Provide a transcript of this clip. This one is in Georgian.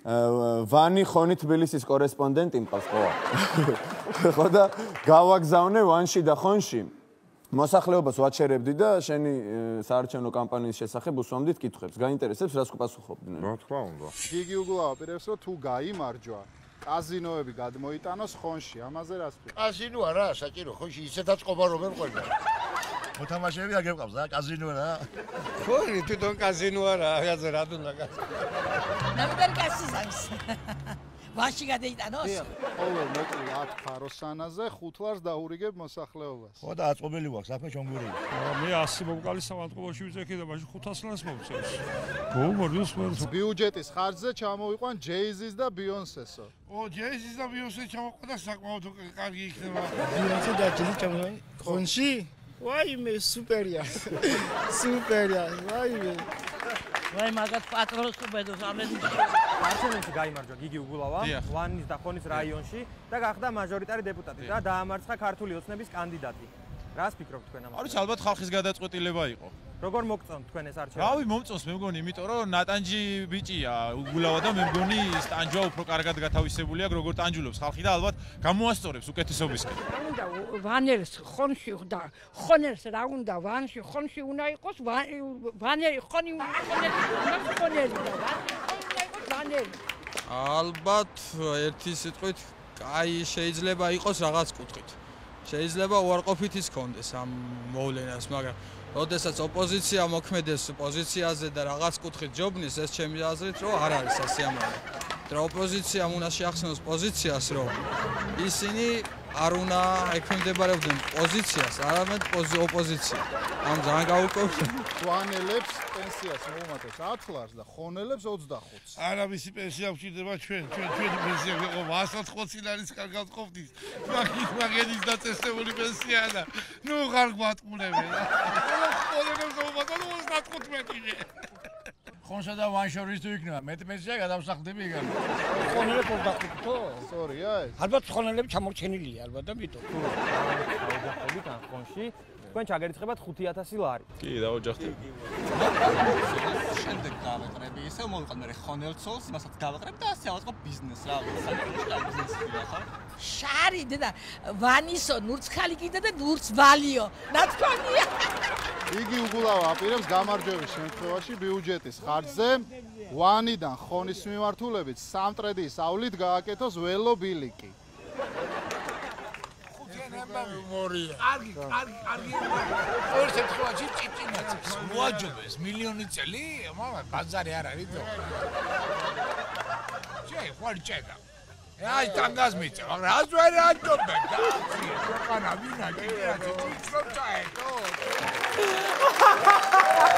ვანი ხონი თბილისის კორესპონდენტი მყავს ხო? ხო და გავაგზავნე ვანში და ხონში. მოსახლეობას ვაჩერებდი და შენი საარჩევნო კამპანიის შესახებ უსვამდით კითხვებს. გაინტერესებს რას გპასუხობდნენ? რა თქმა უნდა. გიგი უგულავა პირებს რომ თუ გაიმარჯვა, კაზინოები გადმოიტანოს ხონში. ამაზე რას ვთქვი? კაზინო არა, საჭირო ხონში ისედაც ყობა რომ მერყვა. მოთამაშეები აგებყავს რა, კაზინო რა. ხონი თვითონ კაზინო არა, რაღაცა რა თუნდა კაზინო. ნამდვილად კაზინოს. ვაში გადაიტანოს? ყოველ მოკლე 10 ფაროსანაზე 5 ლარს დაურიგებ მოსახლეობას. ხო და აწყვობილი ვაქვს, საფე ჩონგური. მე 100 მომკალი სამალტყუში ვიძახი და მაშინ 500 ლარს მომწევს. გომორდოს მე. ბიუჯეტის ხარჯზე ჩამოვიყვან ჯეიზის და ბიონსესო. ჯეიზის და ბიონსეს ჩამოყვა და საკმაოდ კარგი იქნება. ბიონსე და ჯეიზი ჩამოვიყვან ხონში? ვაიმე, სუპერია. სუპერია, ვაიმე. ვაი მაგათ პატრონს უბედოს ამედი. არჩევნებში გაიმარჯვა გიგი უგულავა ვანის და ხონის რაიონში და გახდა მაჟორიტარი დეპუტატი და დაამარცხა ქართული ოცნების კანდიდატი. რას ფიქრობთ თქვენ ამაზე? არის ალბათ ხალხის გადაწყვეტილება იყო. როგორ მოგწონთ თქვენ ეს არჩევანი? რავი, მომწონს მე მგონი, იმიტომ რომ ნატანჯი ბიჭია უგულავა და მე მგონი ის ტანჯვა უფრო კარგად გათავისებული აქვს, როგორ ტანჯულობს ხალხი და ალბათ გამოასწორებს უკეთესობისკენ. უნდა ვანერს ხონში და ხონერს რა უნდა ვანში ხონში უნდა იყოს ვანერი ხონი ხონერი და ვანერი. ალბათ ერთი სიტყვით, კაი შეიძლება იყოს რაღაც კუთხით. შეიძლება უარყოფით ის კონდეს ამ მოვლენას, მაგრამ როდესაც ოპოზიცია მოქმედებს პოზიციაზე და რაღაც კუთხით ჯობნის, ეს ჩემი აზრით რომ არ არის სასიამოვნო. და ოპოზიციამ უნდა შეახსენოს პოზიციას, რომ ისინი არ უნდა ექვემდებარებოდნენ პოზიციას, არამედ ოპოზიცია. ამ ძალიან გაურკვევია. ვანელებს პენსიას მოუმატებს 10 ლარს და ხონელებს 25-ს. არა მისი პენსია გვჭირდება ჩვენი პენსია გვეყობა 180 ლარის კარგად ყოფნის. მაგენის დაწესებული პენსია და ნუ ხარ გვატყუნებენ. ხონელებს მოუმატოთ 35-ზე. ხონსა და ვანშორის თუ იქნება, მეტი პენსია გადავსახდები იგან. ხონელებს 25-თო? სწორია ეს. ალბათ ხონელები ჩამორჩენილია ალბათ და მიტომ. ოჯახებით ან ხონში თქვენ ჩაგერიცხებათ 5000 ლარი. კი, დაოჯახდები. შემდეგ გავეყრები ისე მოვიყავ მე ხონელცოლს, იმასაც გავეყრებ და ასე ავაწყობ ბიზნესს რა, ბიზნესია ხო? შარი და ვანისო ნურცხალი კიდე და ნურც ვალიო. ნათქვამია. გიგი უგულავა აპირებს გამარჯვების შემთხვევაში ბიუჯეტის ხარჯზე ვანიდან ხონის მიმართულებით სამტრედისავლით გააკეთოს ველო ბილიკი. კარგი. ორ შემთხვევაში ჭიჭინაცებს მოაჯობეს მილიონი წელი, მაგრამ ბაზარი არ არის თო. ჩე, ხარ ჭედა. აი ტანგას მიწე, მაგრამ ას ვერ აჯობენ და ხანა ვინა ჭიჭინაცებს ჭიჭრობ ჩაეთო.